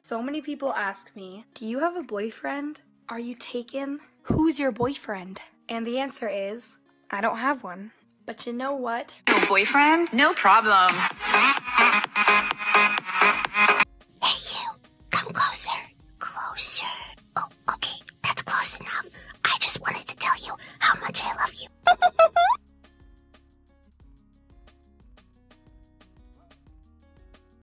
So many people ask me, do you have a boyfriend? Are you taken? Who's your boyfriend? And the answer is, I don't have one. But you know what? No boyfriend? No problem.